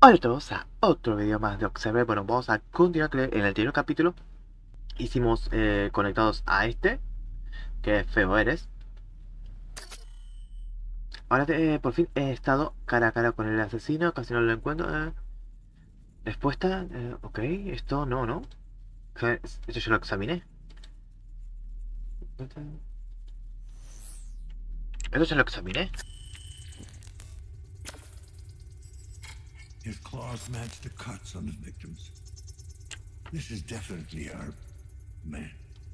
Hola a todos a otro video más de Observer. Bueno, vamos a continuar en el anterior capítulo. Hicimos conectados a este, que feo eres. Ahora por fin he estado cara a cara con el asesino, casi no lo encuentro. Respuesta, ok, esto no, ¿no? Esto yo lo examiné. Esto ya lo examiné. His claws match the cuts on the victims. This is definitely our man.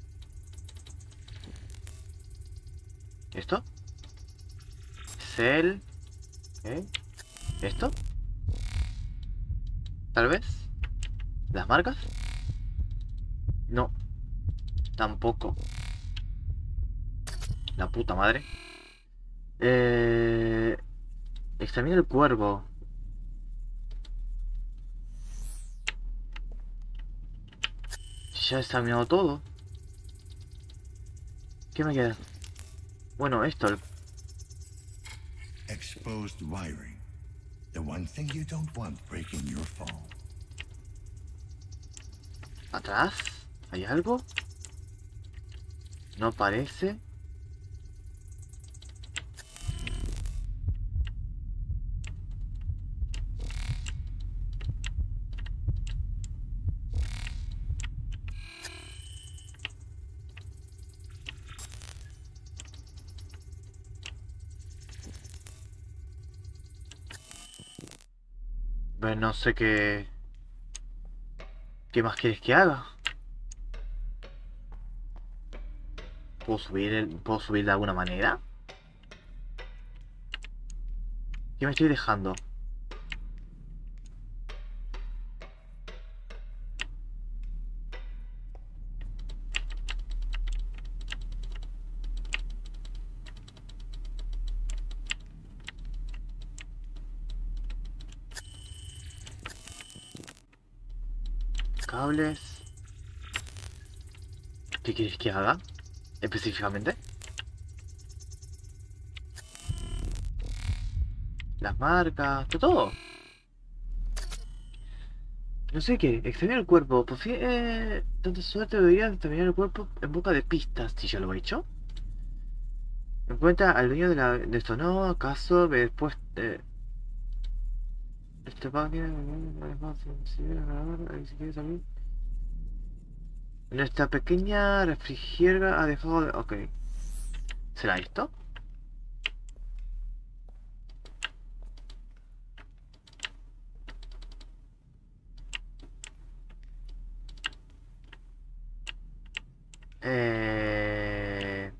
¿Esto? Cell. ¿Eh? ¿Esto? ¿Tal vez? ¿Las marcas? No, tampoco. La puta madre. Eh... Examina el cuervo. Ya he examinado todo. ¿Qué me queda? Bueno, esto. Exposed wiring. The one thing you don't want breaking your phone. ¿Atrás? ¿Hay algo? No parece. Bueno, no sé qué... ¿Qué más quieres que haga? ¿Puedo subir de alguna manera? ¿Qué me estoy dejando? Cables. ¿Qué quieres que haga? Específicamente. Las marcas, todo. No sé qué, examinar el cuerpo. Por fin, tanta suerte debería examinar el cuerpo en busca de pistas. Si ya lo he hecho. Encuentra al dueño de esto, ¿no? ¿Acaso después de... Este página... Si quieres salir... Nuestra pequeña refrigeradora ha dejado de... Ok. ¿Será esto? Eh...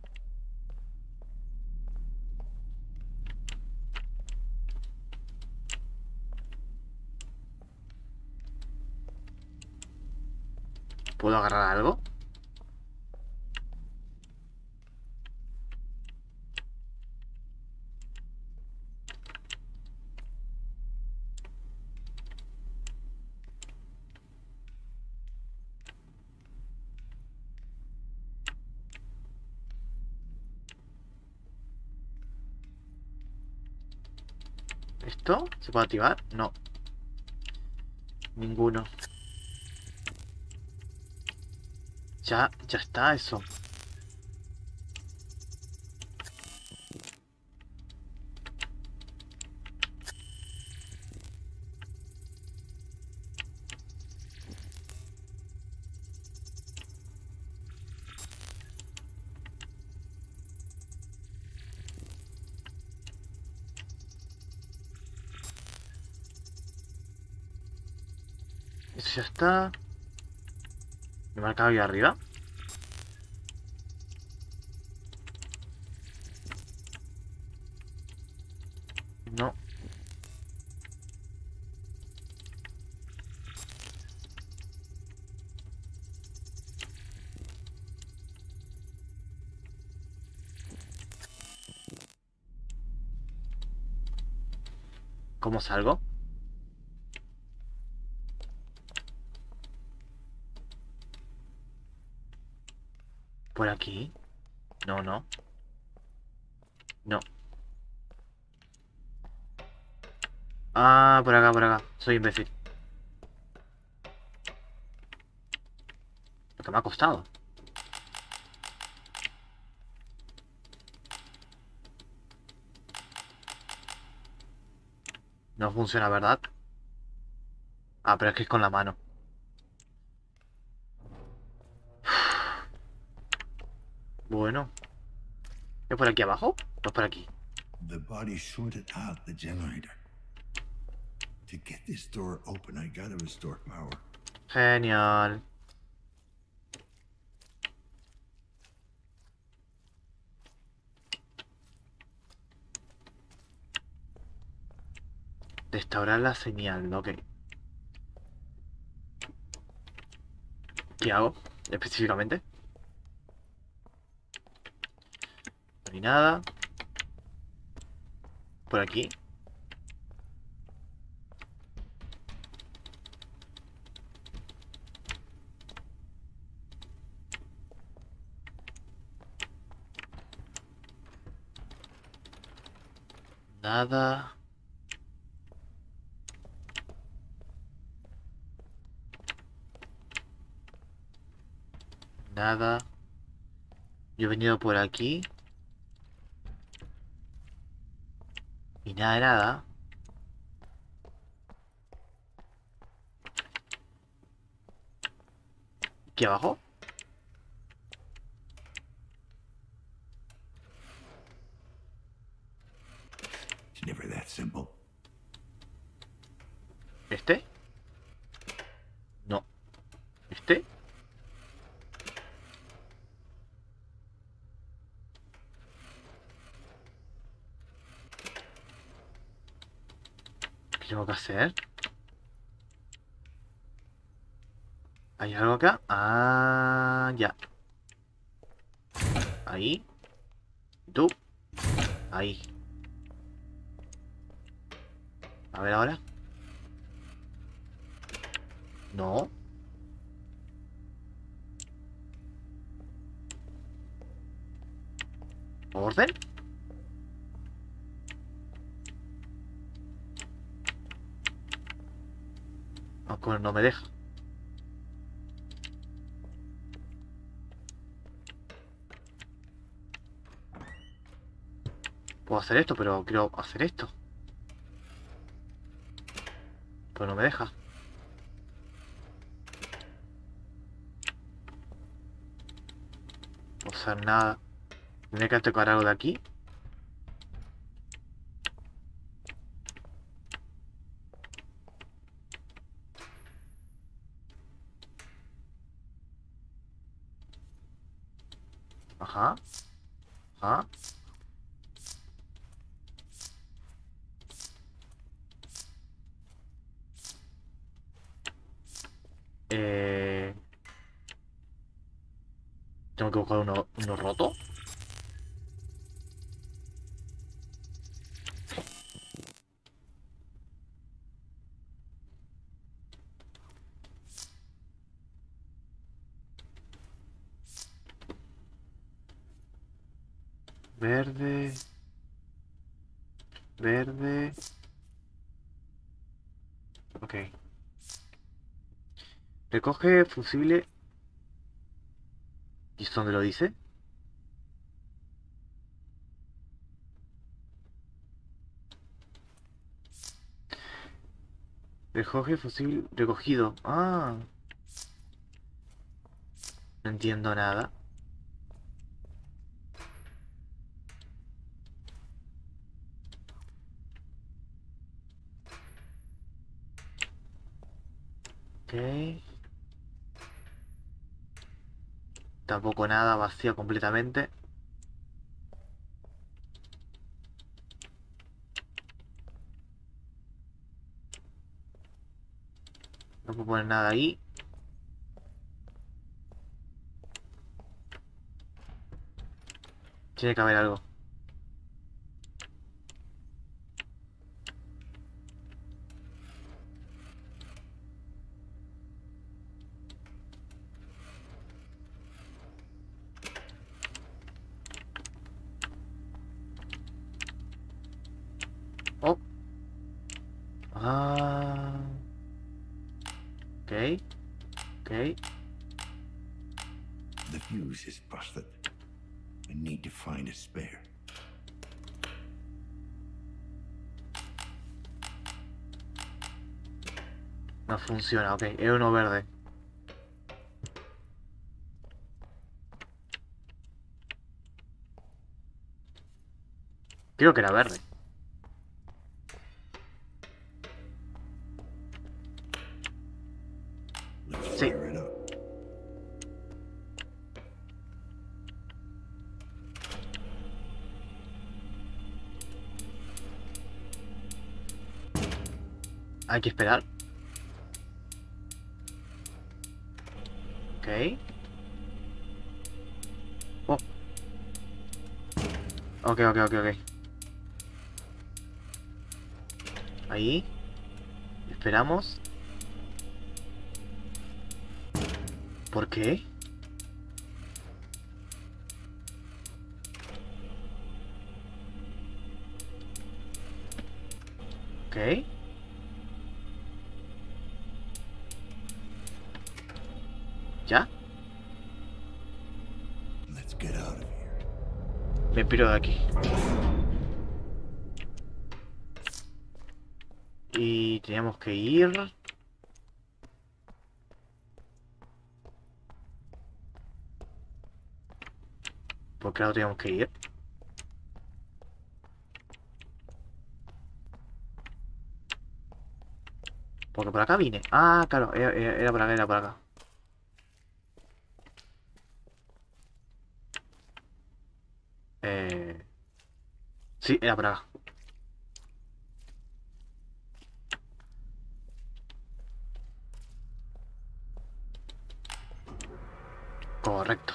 ¿Puedo agarrar algo? ¿Esto? ¿Se puede activar? No. Ninguno. Ya está eso. Eso ya está. ¿Me marca ahí arriba? No. ¿Cómo salgo? ¿Por aquí? No, no. No. Ah, por acá, por acá. Soy imbécil. Lo que me ha costado. No funciona, ¿verdad? Ah, pero es que es con la mano. Bueno. ¿Es por aquí abajo? Pues por aquí. The body shorted out the generator. To get this door open, I gotta restore power. Genial. Restaurar la señal, ok. ¿Qué hago? Específicamente. No hay nada. Por aquí. Nada. Nada. Yo he venido por aquí. Y nada de nada. ¿Aquí abajo? It's never that simple. ¿Este? No. ¿Este? ¿Qué tengo que hacer? ¿Hay algo acá? Ah, ya. Ahí. Tú. Ahí. A ver ahora. No. ¿Orden? Ah, pues no me deja. Puedo hacer esto, pero quiero hacer esto. Pero no me deja. No puedo hacer nada. Tendría que tocar algo de aquí. Ajá. Ajá. Eh... Tengo que buscar uno roto. Verde. Verde. Ok. Recoge fusible. ¿Y esto dónde lo dice? Recoge fusible recogido. Ah, no entiendo nada. Ok. Tampoco nada, vacía completamente. No puedo poner nada ahí. Tiene que haber algo. Oh, Ok, ok. The fuse is busted. I need to find a spare. No funciona, ok. Era uno verde. Creo que era verde. Let's Sí. fire it up. Hay que esperar. Ok. Oh. Ok, ok, ok, ok. Ahí. Esperamos. ¿Por qué? Ok. ¿Ya? Let's get out of here. Me piro de aquí. Y teníamos que ir... ¿Por qué no teníamos que ir? Porque por acá vine. Ah, claro, era por acá, era por acá. Eh... Sí, era por acá. Correcto.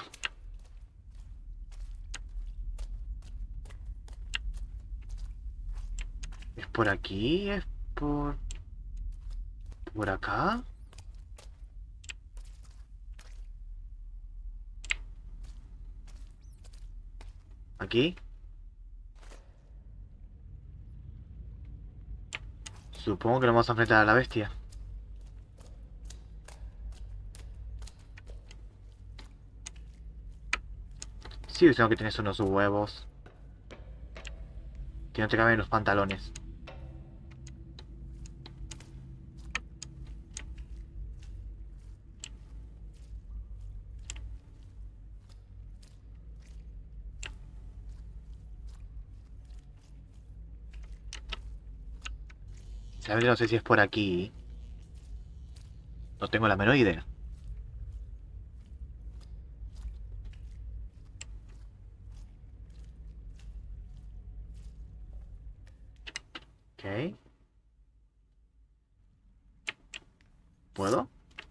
¿Es por aquí? ¿Es por... por acá? ¿Aquí? Supongo que nos vamos a enfrentar a la bestia. Sí, tengo que tienes unos huevos. Que no te caben los pantalones. ¿Sabes? No sé si es por aquí. No tengo la menor idea. Ok. ¿Puedo?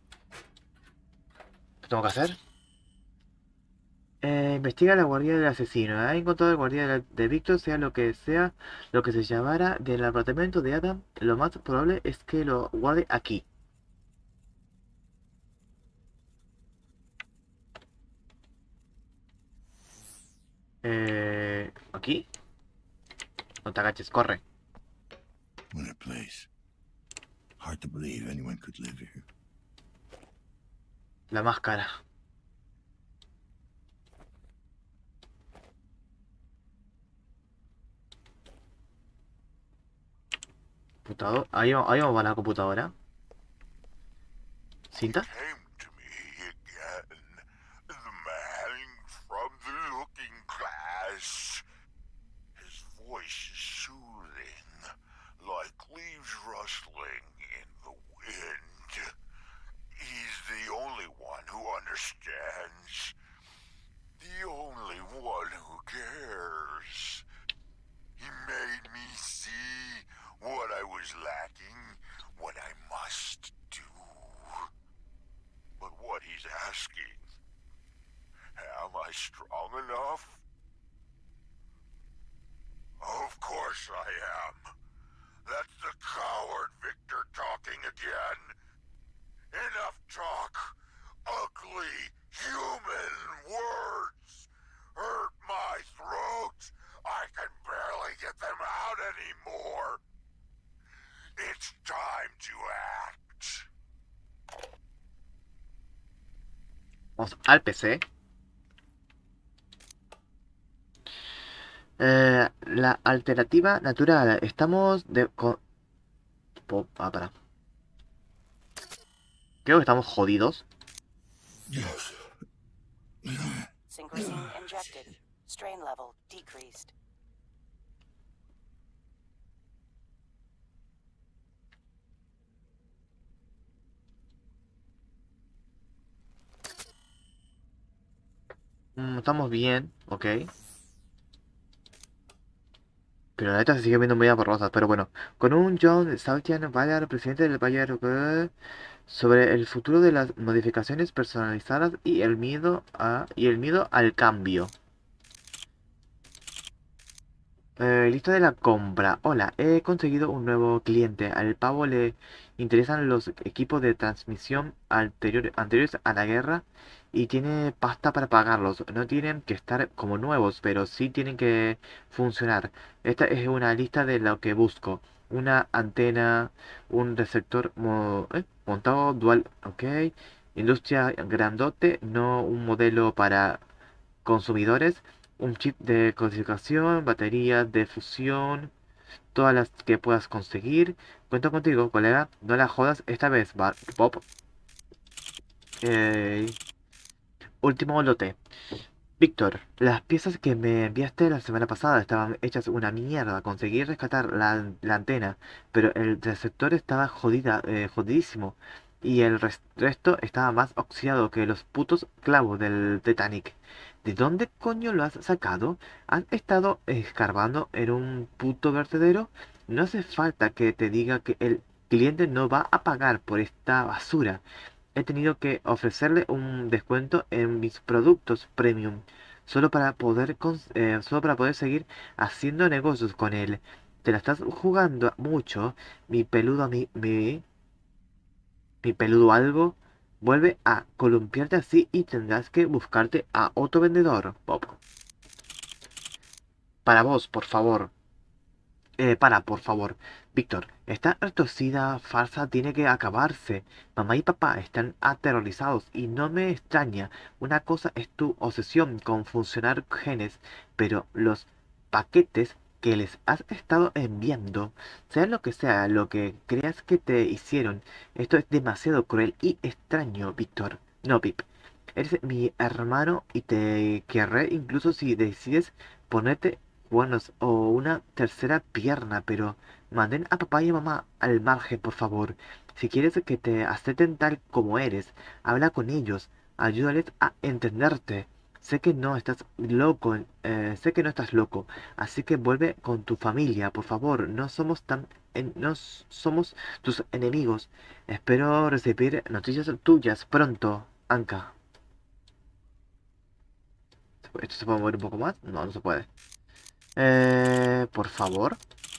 ¿Qué tengo que hacer? Investiga la guardia del asesino. Ha encontrado la guardia de Víctor, sea lo que se llamara del apartamento de Adam. Lo más probable es que lo guarde aquí. ¿Aquí? No te agaches, corre. What a place. Hard to believe anyone could live here. La máscara. Computador. Ahí vamos a la computadora. He ¿Cinta? came to me again. The man from the looking glass. His voice is soothing, like leaves rustling in the wind. He's the only one who understands. The only one who cares. He made me see what I was lacking, what I must do. Vamos al PC. La alternativa natural. Estamos de... para. Creo que estamos jodidos. Synchrosine injected. Strain level decreased. Estamos bien, ok. Pero la neta se sigue viendo muy borrosa. Pero bueno, con un John Saltian Ballard, presidente del Bayard, sobre el futuro de las modificaciones personalizadas y el miedo al cambio. Lista de la compra. Hola, he conseguido un nuevo cliente. Al pavo le interesan los equipos de transmisión anteriores a la guerra y tiene pasta para pagarlos. No tienen que estar como nuevos, pero sí tienen que funcionar. Esta es una lista de lo que busco. Una antena, un receptor montado dual, ok. Industria grandote, no un modelo para consumidores, un chip de codificación, baterías de fusión, todas las que puedas conseguir. Cuento contigo, colega. No la jodas esta vez, Bob. Eh, Último lote. Víctor, las piezas que me enviaste la semana pasada estaban hechas una mierda. Conseguí rescatar la antena, pero el receptor estaba jodidísimo. Y el resto estaba más oxidado que los putos clavos del Titanic. ¿De dónde coño lo has sacado? ¿Has estado escarbando en un puto vertedero? No hace falta que te diga que el cliente no va a pagar por esta basura. He tenido que ofrecerle un descuento en mis productos premium solo para poder seguir haciendo negocios con él. Te la estás jugando mucho, mi peludo mi peludo algo. Vuelve a columpiarte así y tendrás que buscarte a otro vendedor, Bob. Para vos, por favor. Por favor. Víctor, esta retorcida farsa tiene que acabarse. Mamá y papá están aterrorizados y no me extraña. Una cosa es tu obsesión con funcionar genes, pero los paquetes que les has estado enviando, sea lo que sea, lo que creas que te hicieron, esto es demasiado cruel y extraño, Víctor. No, Pip. Eres mi hermano y te querré incluso si decides ponerte cuernos o una tercera pierna, pero manden a papá y a mamá al margen, por favor. Si quieres que te acepten tal como eres, habla con ellos, ayúdales a entenderte. Sé que no estás loco, así que vuelve con tu familia, por favor. No somos tus enemigos. Espero recibir noticias tuyas pronto, Anka. ¿Esto se puede mover un poco más? No, no se puede. Por favor.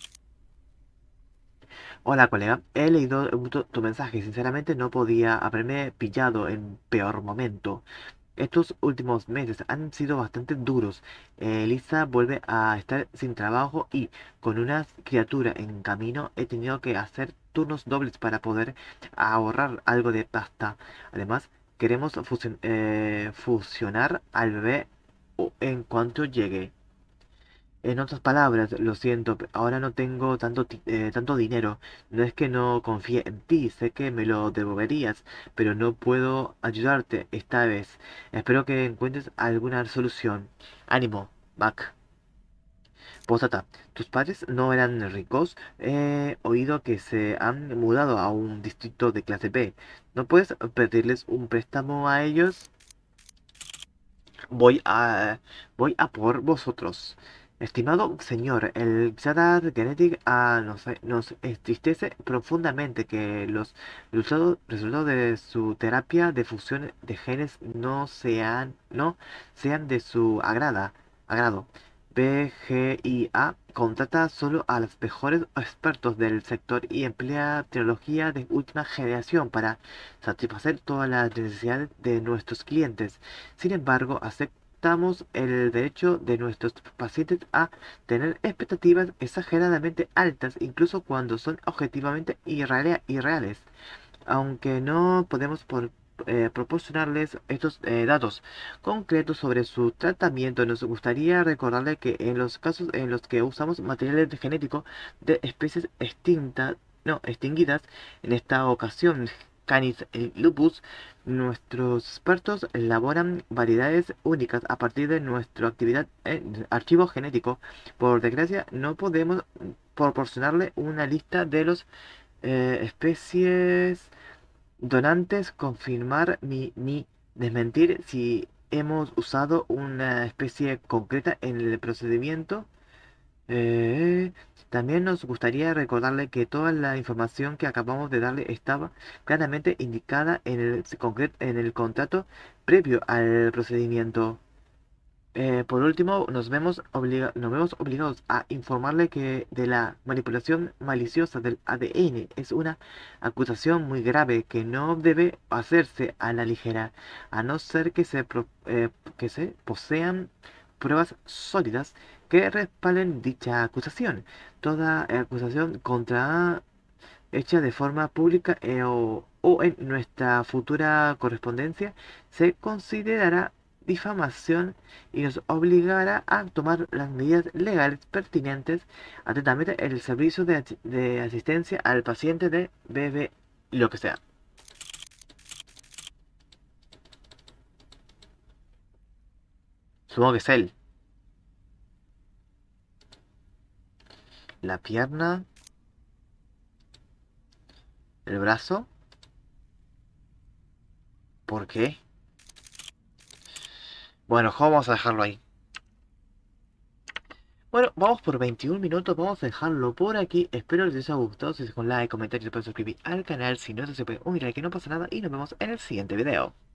Hola, colega. He leído tu mensaje y sinceramente no podía haberme pillado en peor momento. Estos últimos meses han sido bastante duros. Lisa vuelve a estar sin trabajo y con una criatura en camino he tenido que hacer turnos dobles para poder ahorrar algo de pasta. Además, queremos fusionar al bebé en cuanto llegue. En otras palabras, lo siento, ahora no tengo tanto dinero. No es que no confíe en ti, sé que me lo devolverías, pero no puedo ayudarte esta vez. Espero que encuentres alguna solución. Ánimo, Mac. Postdata, ¿tus padres no eran ricos? He oído que se han mudado a un distrito de clase B. ¿No puedes pedirles un préstamo a ellos? Voy a, voy a por vosotros. Estimado señor, el Xadar Genetic nos entristece profundamente que los resultados de su terapia de fusión de genes no sean de su agrado. BGIA contrata solo a los mejores expertos del sector y emplea tecnología de última generación para satisfacer todas las necesidades de nuestros clientes. Sin embargo, aceptamos el derecho de nuestros pacientes a tener expectativas exageradamente altas, incluso cuando son objetivamente irreales. Aunque no podemos proporcionarles estos datos concretos sobre su tratamiento. Nos gustaría recordarle que en los casos en los que usamos materiales genéticos de especies extinguidas, en esta ocasión Canis lupus, nuestros expertos elaboran variedades únicas a partir de nuestra actividad en archivo genético. Por desgracia, no podemos proporcionarle una lista de los especies donantes, confirmar ni desmentir si hemos usado una especie concreta en el procedimiento. Eh, También nos gustaría recordarle que toda la información que acabamos de darle estaba claramente indicada en el contrato previo al procedimiento. Por último, nos vemos obligados a informarle que de la manipulación maliciosa del ADN es una acusación muy grave que no debe hacerse a la ligera, a no ser que se posean pruebas sólidas que respalden dicha acusación. Toda acusación contra hecha de forma pública o en nuestra futura correspondencia se considerará difamación y nos obligará a tomar las medidas legales pertinentes. Atentamente, el servicio de asistencia al paciente de BB, lo que sea. Supongo que es él. La pierna. El brazo. ¿Por qué? Bueno, vamos a dejarlo ahí. Bueno, vamos por 21 minutos, vamos a dejarlo por aquí. Espero les haya gustado. Si es con like, comentario, se pueden suscribir al canal. Si no, se puede unir, que no pasa nada. Y nos vemos en el siguiente video.